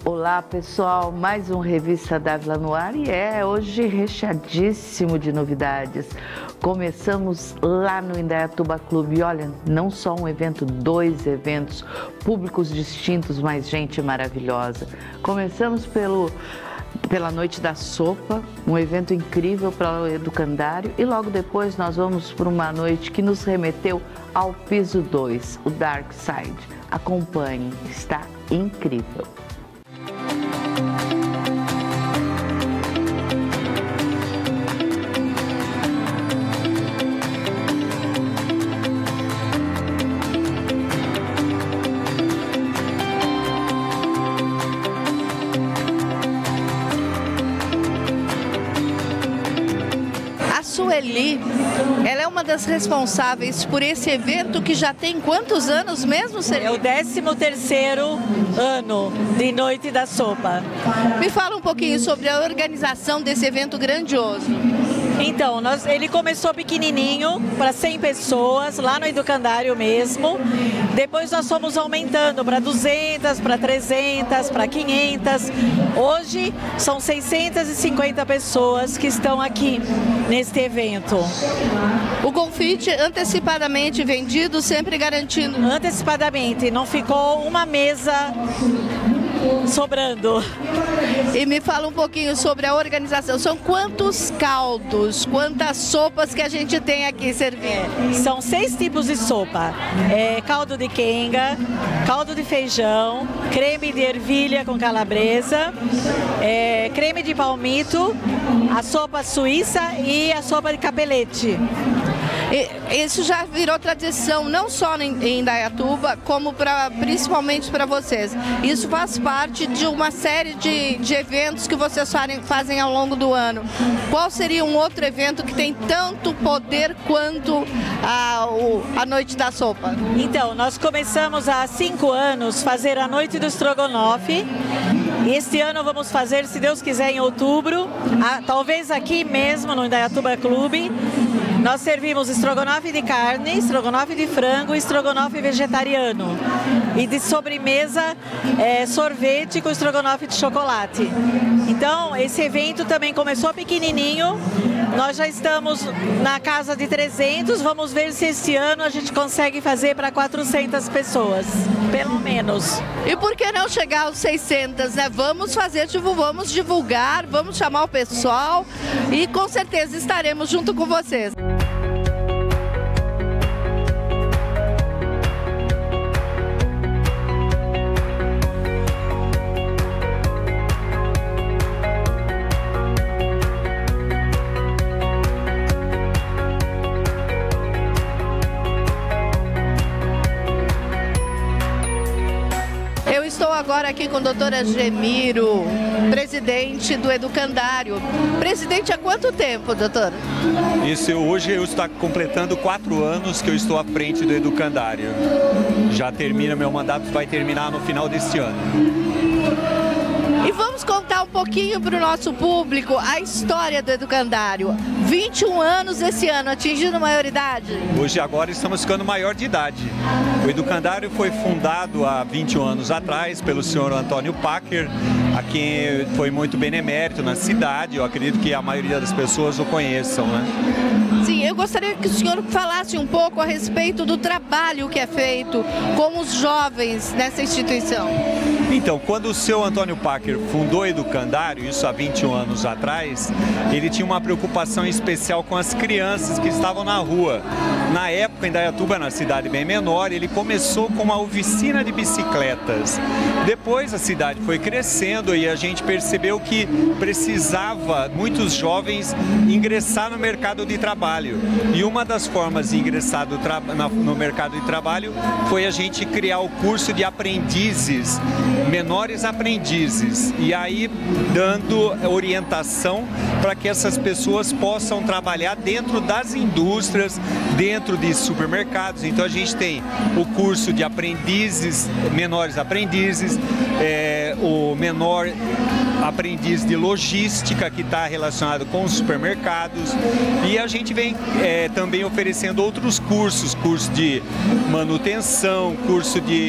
Olá pessoal, mais um Revista Dávila no ar e hoje recheadíssimo de novidades. Começamos lá no Indaiatuba Clube e olha, não só um evento, 2 eventos, públicos distintos, mas gente maravilhosa. Começamos pela Noite da Sopa, um evento incrível para o educandário e logo depois nós vamos para uma noite que nos remeteu ao piso 2, o Dark Side. Acompanhe, está incrível. Sueli, ela é uma das responsáveis por esse evento que já tem quantos anos mesmo, Sueli? É o 13º ano de Noite da Sopa. Me fala um pouquinho sobre a organização desse evento grandioso. Então, ele começou pequenininho, para 100 pessoas, lá no educandário mesmo. Depois nós fomos aumentando para 200, para 300, para 500. Hoje são 650 pessoas que estão aqui neste evento. O confite antecipadamente vendido, sempre garantindo? Antecipadamente, não ficou uma mesa sobrando. E me fala um pouquinho sobre a organização. São quantos caldos, quantas sopas que a gente tem aqui servindo? São 6 tipos de sopa. Caldo de quenga, caldo de feijão, creme de ervilha com calabresa, creme de palmito, a sopa suíça e a sopa de capelete. Isso já virou tradição, não só em Indaiatuba, como principalmente para vocês. Isso faz parte de uma série de eventos que vocês fazem ao longo do ano. Qual seria um outro evento que tem tanto poder quanto a Noite da Sopa? Então, nós começamos há 5 anos fazer a Noite do Estrogonofe. Este ano vamos fazer, se Deus quiser, em outubro, talvez aqui mesmo no Indaiatuba Clube. Nós servimos estrogonofe de carne, estrogonofe de frango e estrogonofe vegetariano. E de sobremesa, sorvete com estrogonofe de chocolate. Então, esse evento também começou pequenininho. Nós já estamos na casa de 300. Vamos ver se este ano a gente consegue fazer para 400 pessoas, pelo menos. E por que não chegar aos 600, né? Vamos divulgar, vamos chamar o pessoal e com certeza estaremos junto com vocês. Estou agora aqui com a doutora Gemiro, presidente do educandário. Presidente há quanto tempo, doutora? Hoje eu estou completando 4 anos que eu estou à frente do educandário. Já termina, meu mandato vai terminar no final deste ano. E vamos contar um pouquinho para o nosso público a história do educandário. 21 anos esse ano, atingindo a maioridade? Hoje agora estamos ficando maior de idade. O educandário foi fundado há 21 anos atrás pelo senhor Antônio Packer, a quem foi muito benemérito na cidade. Eu acredito que a maioria das pessoas o conheçam, né? Sim, eu gostaria que o senhor falasse um pouco a respeito do trabalho que é feito com os jovens nessa instituição. Então, quando o seu Antônio Packer fundou o educandário, isso há 21 anos atrás, ele tinha uma preocupação especial com as crianças que estavam na rua. Na época, em Indaiatuba, na cidade bem menor, ele começou com uma oficina de bicicletas. Depois a cidade foi crescendo e a gente percebeu que precisava muitos jovens ingressar no mercado de trabalho. E uma das formas de ingressar no mercado de trabalho foi a gente criar o curso de aprendizes, menores aprendizes, e aí dando orientação para que essas pessoas possam trabalhar dentro das indústrias, dentro de supermercados. Então a gente tem o curso de aprendizes, menores aprendizes, o menor aprendiz de logística, que está relacionado com os supermercados, e a gente vem também oferecendo outros cursos, curso de manutenção, curso de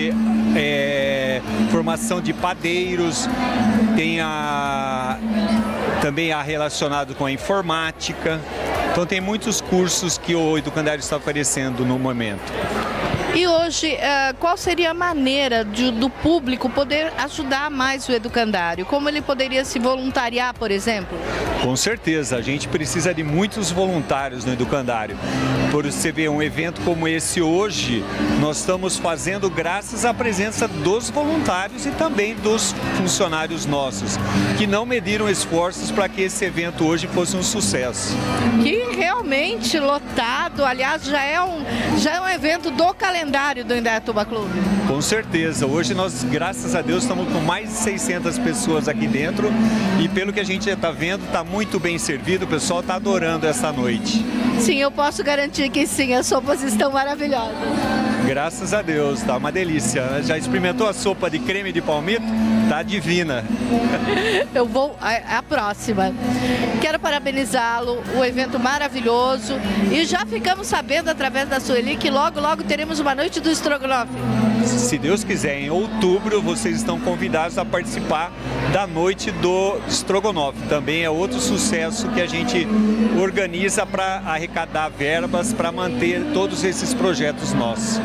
formação de padeiros, tem também relacionado com a informática. Então tem muitos cursos que o Educandário está oferecendo no momento. E hoje, qual seria a maneira do público poder ajudar mais o Educandário? Como ele poderia se voluntariar, por exemplo? Com certeza, a gente precisa de muitos voluntários no Educandário. Por você ver um evento como esse hoje, nós estamos fazendo graças à presença dos voluntários e também dos funcionários nossos, que não mediram esforços para que esse evento hoje fosse um sucesso. Que realmente lotado, aliás, já é um evento do calendário do Indaiatuba Clube. Com certeza, hoje nós, graças a Deus, estamos com mais de 600 pessoas aqui dentro e pelo que a gente está vendo, está muito bem servido, o pessoal está adorando essa noite. Sim, eu posso garantir que sim, as sopas estão maravilhosas. Graças a Deus, tá uma delícia. Já experimentou a sopa de creme de palmito? Tá divina. Eu vou a próxima. Quero parabenizá-lo, o evento maravilhoso. E já ficamos sabendo através da Sueli que logo teremos uma noite do estrogonofe. Se Deus quiser, em outubro vocês estão convidados a participar da noite do estrogonofe. Também é outro sucesso que a gente organiza para arrecadar verbas para manter todos esses projetos nossos.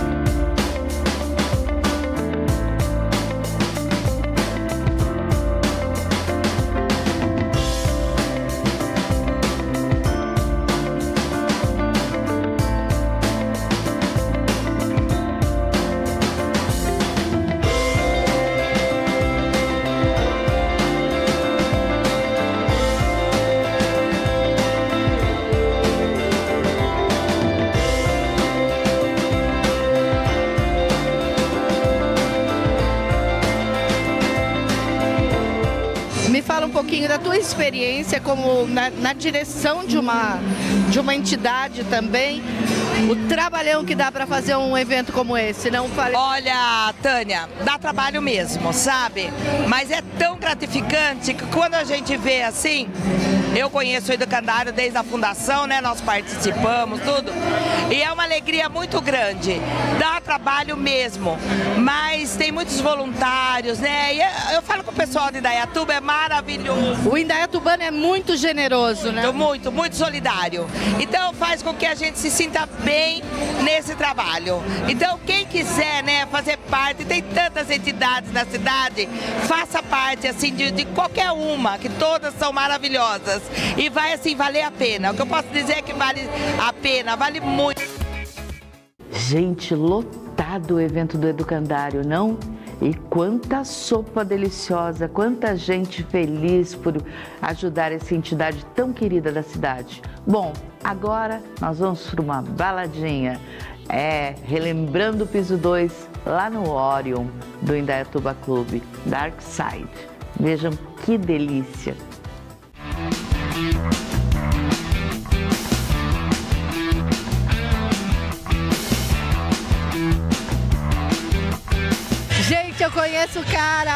Me fala um pouquinho da tua experiência como na direção de uma entidade também, o trabalhão que dá para fazer um evento como esse, não fale... Olha, Tânia, dá trabalho mesmo, sabe? Mas é tão gratificante que quando a gente vê assim, eu conheço o Educandário desde a fundação, né? Nós participamos, tudo, e é uma alegria muito grande, dá trabalho mesmo, mas tem muitos voluntários, né? E eu falo com o pessoal de Indaiatuba, é maravilhoso. O indaiatubano é muito generoso, né? Muito, muito solidário. Então faz com que a gente se sinta bem nesse trabalho. Então quem quiser, né, fazer parte, tem tantas entidades na cidade, faça parte assim de qualquer uma, que todas são maravilhosas. E vai assim valer a pena. O que eu posso dizer é que vale a pena, vale muito. Gente, lotado o evento do Educandário, não? E quanta sopa deliciosa, quanta gente feliz por ajudar essa entidade tão querida da cidade. Bom, agora nós vamos para uma baladinha, relembrando o piso 2 lá no Orion do Indaiatuba Clube, Dark Side. Vejam que delícia! Gente, eu conheço o cara,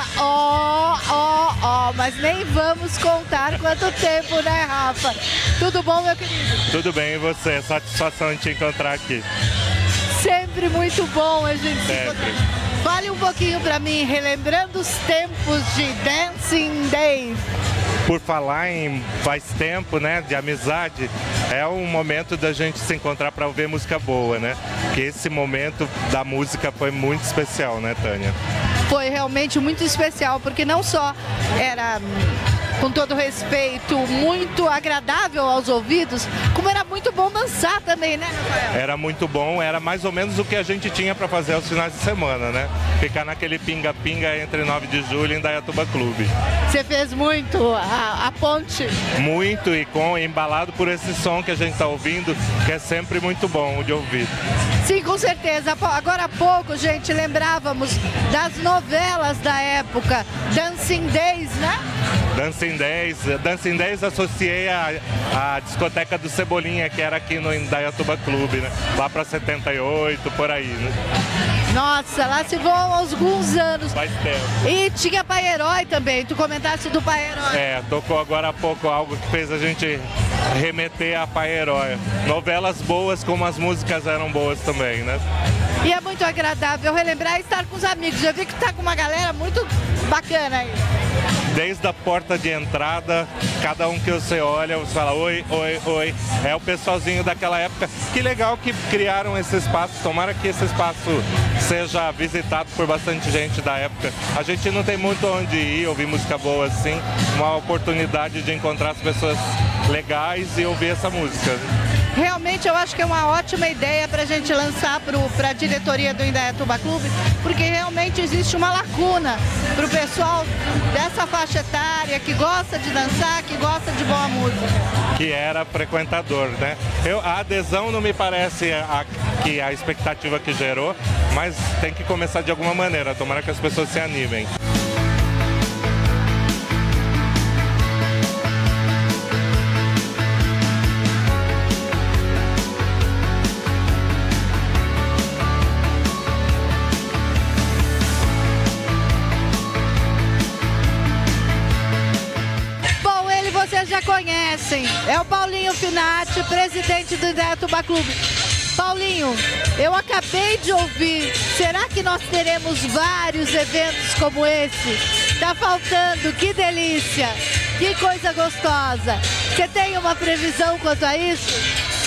mas nem vamos contar quanto tempo, né, Rafa? Tudo bom, meu querido? Tudo bem, e você? Satisfação de te encontrar aqui. Sempre muito bom a gente Sempre. se encontrar. Fale um pouquinho pra mim, relembrando os tempos de Dancing Days. Por falar em faz tempo, né, de amizade, é um momento da gente se encontrar para ouvir música boa, né? Que esse momento da música foi muito especial, né, Tânia? Foi realmente muito especial, porque não só era, com todo respeito, muito agradável aos ouvidos, como era muito bom dançar também, né, Rafael? Era muito bom, era mais ou menos o que a gente tinha para fazer aos finais de semana, né? Ficar naquele pinga-pinga entre 9 de julho e Indaiatuba Clube. Você fez muito a ponte? Muito, e embalado por esse som que a gente está ouvindo, que é sempre muito bom de ouvir. Sim, com certeza. Agora há pouco, gente, lembrávamos das novelas da época, Dancing Days, né? Dancing Days associei à discoteca do Cebolinha, que era aqui no Indaiatuba Clube, né? Lá para 78, por aí, né? Nossa, lá se vão alguns anos. Faz tempo. E tinha Pai Herói também, tu comentaste do Pai Herói. Tocou agora há pouco algo que fez a gente remeter a Pai Herói. Novelas boas como as músicas eram boas também, né? E é muito agradável relembrar e estar com os amigos. Eu vi que está com uma galera muito bacana aí. Desde a porta de entrada, cada um que você olha, você fala oi, oi, oi. É o pessoalzinho daquela época. Que legal que criaram esse espaço. Tomara que esse espaço seja visitado por bastante gente da época. A gente não tem muito onde ir, ouvir música boa assim. Uma oportunidade de encontrar as pessoas legais e ouvir essa música. Realmente eu acho que é uma ótima ideia para a gente lançar para a diretoria do Indaiatuba Clube, porque realmente existe uma lacuna para o pessoal dessa faixa etária que gosta de dançar, que gosta de boa música. Que era frequentador, né? A adesão não me parece a expectativa que gerou, mas tem que começar de alguma maneira, tomara que as pessoas se animem. Vocês já conhecem, é o Paulinho Finati, presidente do Indaiatuba Clube. Paulinho, eu acabei de ouvir, será que nós teremos vários eventos como esse? Tá faltando, que delícia, que coisa gostosa. Você tem uma previsão quanto a isso?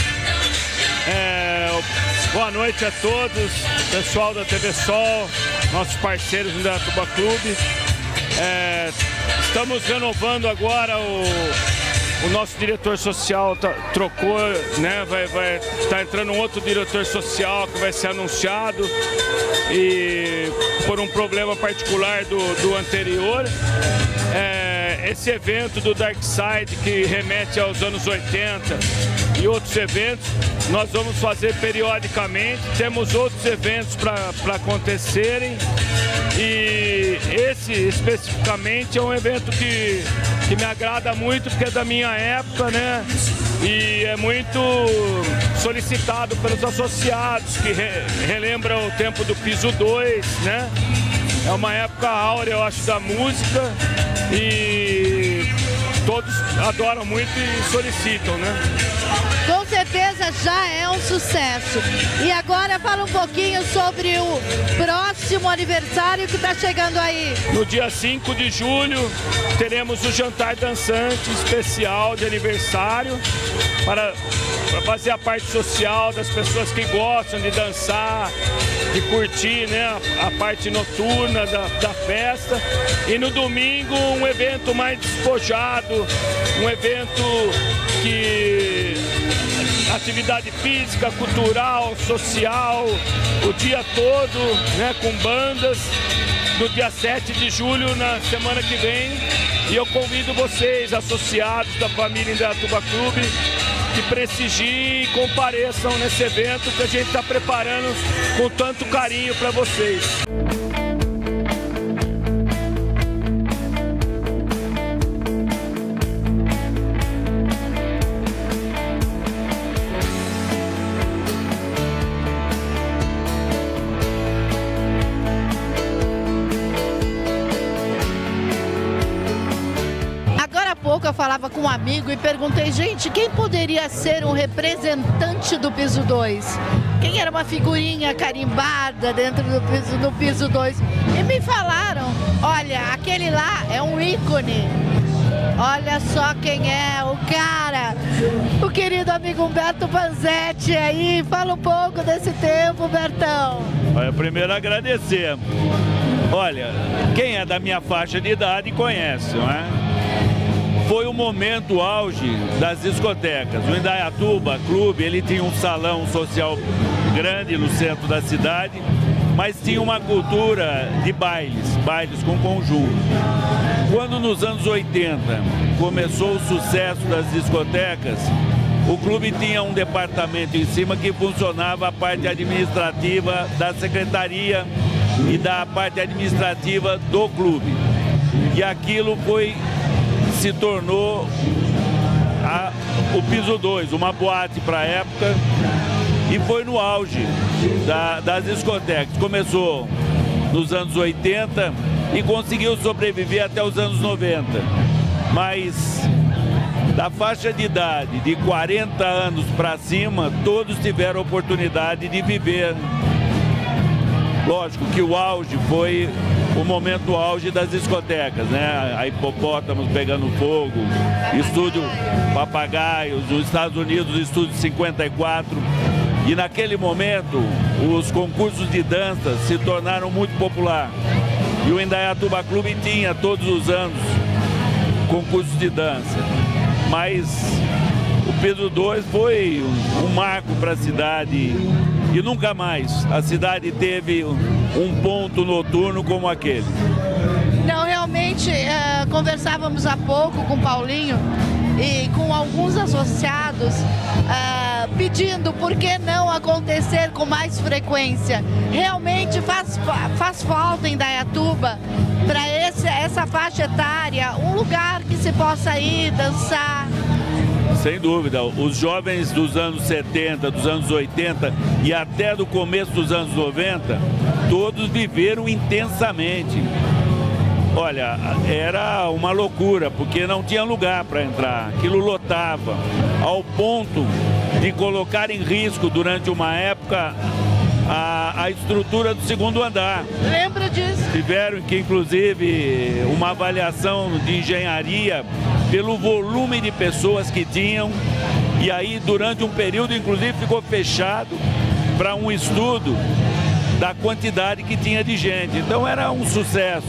Boa noite a todos, pessoal da TV Sol, nossos parceiros do Indaiatuba Clube. Estamos renovando agora o nosso diretor social, trocou, né? Vai estar entrando um outro diretor social que vai ser anunciado e por um problema particular do anterior. Esse evento do Dark Side, que remete aos anos 80 e outros eventos, nós vamos fazer periodicamente. Temos outros eventos para acontecerem e esse especificamente é um evento que me agrada muito porque é da minha época, né? E é muito solicitado pelos associados que relembram o tempo do Piso 2, né? É uma época áurea, eu acho, da música e todos adoram muito e solicitam, né? Com certeza já é um sucesso. E agora fala um pouquinho sobre o próximo aniversário que está chegando aí. No dia 5 de julho teremos o jantar dançante especial de aniversário para fazer a parte social das pessoas que gostam de dançar, de curtir, né, a parte noturna da festa. E no domingo um evento mais despojado, um evento que atividade física, cultural, social, o dia todo, né, com bandas, no dia 7 de julho, na semana que vem. E eu convido vocês, associados da família Indaiatuba Clube, que prestigiem e compareçam nesse evento que a gente está preparando com tanto carinho para vocês. Eu falava com um amigo e perguntei, gente, quem poderia ser um representante do Piso 2? Quem era uma figurinha carimbada dentro do Piso 2? E me falaram, olha, aquele lá é um ícone. Olha só quem é o cara, o querido amigo Humberto Panzetti aí. Fala um pouco desse tempo, Bertão. Olha, primeiro agradecer. Olha, quem é da minha faixa de idade conhece, não é? Foi o momento auge das discotecas. O Indaiatuba Clube, ele tinha um salão social grande no centro da cidade, mas tinha uma cultura de bailes com conjunto. Quando nos anos 80 começou o sucesso das discotecas, o clube tinha um departamento em cima que funcionava a parte administrativa da secretaria e da parte administrativa do clube. E aquilo se tornou o Piso 2, uma boate para a época, e foi no auge das discotecas. Começou nos anos 80 e conseguiu sobreviver até os anos 90. Mas da faixa de idade de 40 anos para cima, todos tiveram a oportunidade de viver Lógico que o auge foi o momento auge das discotecas, né? A Hipopótamos pegando fogo, Estúdio Papagaios, nos Estados Unidos, o Estúdio 54. E naquele momento, os concursos de dança se tornaram muito populares. E o Indaiatuba Clube tinha todos os anos concursos de dança. Mas o Pedro II foi um marco para a cidade. E nunca mais a cidade teve um ponto noturno como aquele. Não, realmente, conversávamos há pouco com o Paulinho e com alguns associados pedindo por que não acontecer com mais frequência. Realmente faz falta em Indaiatuba, para essa faixa etária, um lugar que se possa ir dançar. Sem dúvida, os jovens dos anos 70, dos anos 80 e até do começo dos anos 90, todos viveram intensamente. Olha, era uma loucura, porque não tinha lugar para entrar, aquilo lotava, ao ponto de colocar em risco durante uma época a estrutura do segundo andar. Lembro disso. Tiveram que, inclusive, uma avaliação de engenharia pelo volume de pessoas que tinham, e aí durante um período, inclusive, ficou fechado para um estudo da quantidade que tinha de gente. Então era um sucesso.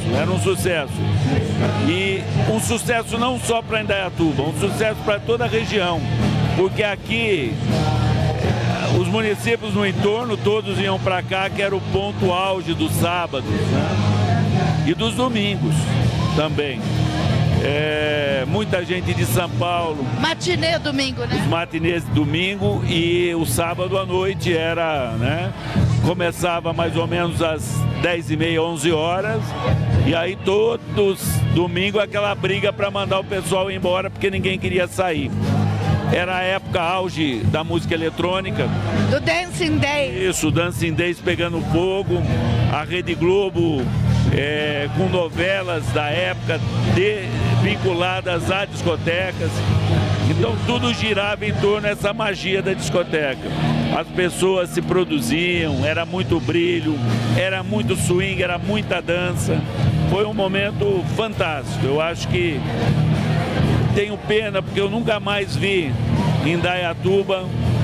E um sucesso não só para Indaiatuba, um sucesso para toda a região, porque aqui os municípios no entorno todos iam para cá, que era o ponto auge dos sábados, né? E dos domingos também. Muita gente de São Paulo. Matinê domingo, né? Os matinês de domingo, e o sábado à noite era, né? Começava mais ou menos às 10h30, 11 horas. E aí todos domingo aquela briga para mandar o pessoal embora, porque ninguém queria sair. Era a época auge da música eletrônica. Do Dancing Day. Isso, Dancing Days pegando fogo. A Rede Globo com novelas da época vinculadas a discotecas. Então tudo girava em torno dessa magia da discoteca. As pessoas se produziam, era muito brilho, era muito swing, era muita dança. Foi um momento fantástico. Eu acho que tenho pena porque eu nunca mais vi em Indaiatuba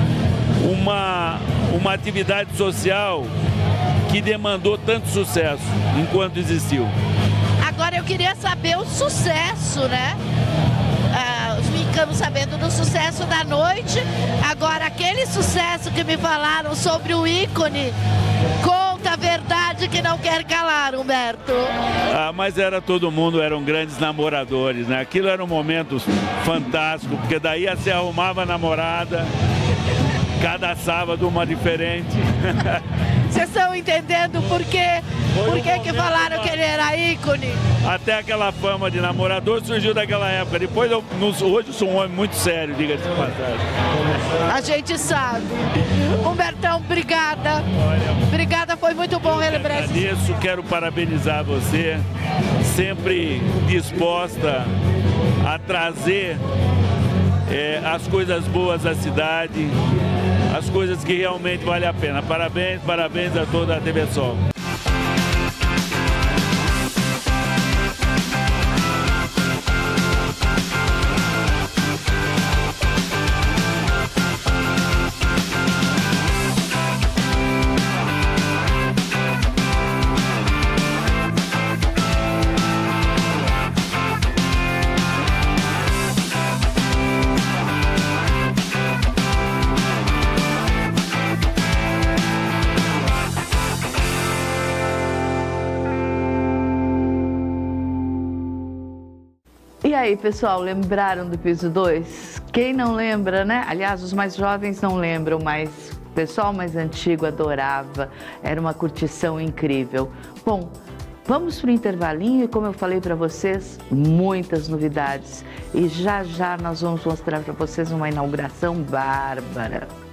uma atividade social que demandou tanto sucesso enquanto existiu. Agora eu queria saber o sucesso, né? Ficamos sabendo do sucesso da noite. Agora aquele sucesso que me falaram sobre o ícone, conta a verdade que não quer calar, Humberto. Mas era todo mundo, eram grandes namoradores, né? Aquilo era um momento fantástico, porque daí se arrumava namorada, cada sábado uma diferente. Vocês estão entendendo por quê? Por que falaram que ele era ícone? Até aquela fama de namorador surgiu daquela época. Depois, hoje eu sou um homem muito sério, diga-se de passagem. A gente sabe. Humbertão, obrigada. Obrigada, foi muito bom relembrar isso. Agradeço, quero parabenizar você, sempre disposta a trazer as coisas boas da cidade, as coisas que realmente valem a pena. Parabéns, parabéns a toda a TV Sol. E aí, pessoal, lembraram do Piso 2? Quem não lembra, né? Aliás, os mais jovens não lembram, mas o pessoal mais antigo adorava. Era uma curtição incrível. Bom, vamos para o intervalinho e, como eu falei para vocês, muitas novidades. E já já nós vamos mostrar para vocês uma inauguração bárbara.